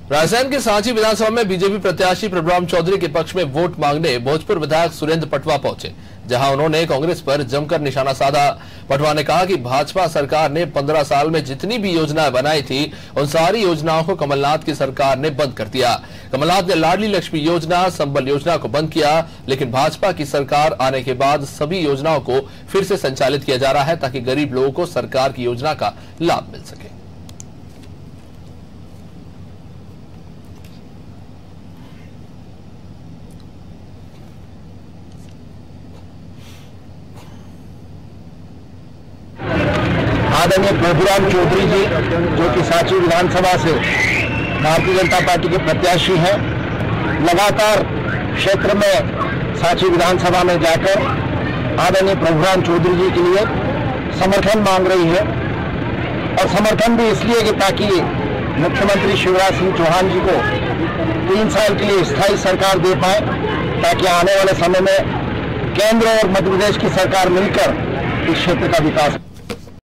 राजस्थान के सांची विधानसभा में बीजेपी प्रत्याशी प्रभुराम चौधरी के पक्ष में वोट मांगने भोजपुर विधायक सुरेंद्र पटवा पहुंचे, जहां उन्होंने कांग्रेस पर जमकर निशाना साधा। पटवा ने कहा कि भाजपा सरकार ने 15 साल में जितनी भी योजनाएं बनाई थी, उन सारी योजनाओं को कमलनाथ की सरकार ने बंद कर दिया। कमलनाथ ने लाडली लक्ष्मी योजना, संबल योजना को बंद किया, लेकिन भाजपा की सरकार आने के बाद सभी योजनाओं को फिर से संचालित किया जा रहा है ताकि गरीब लोगों को सरकार की योजना का लाभ मिल सके। आदरणीय प्रभुराम चौधरी जी, जो कि सांची विधानसभा से भारतीय जनता पार्टी के प्रत्याशी हैं, लगातार क्षेत्र में सांची विधानसभा में जाकर आदरणीय प्रभुराम चौधरी जी के लिए समर्थन मांग रही है। और समर्थन भी इसलिए कि ताकि मुख्यमंत्री शिवराज सिंह चौहान जी को 3 साल के लिए स्थायी सरकार दे पाए, ताकि आने वाले समय में केंद्र और मध्य प्रदेश की सरकार मिलकर इस क्षेत्र का विकास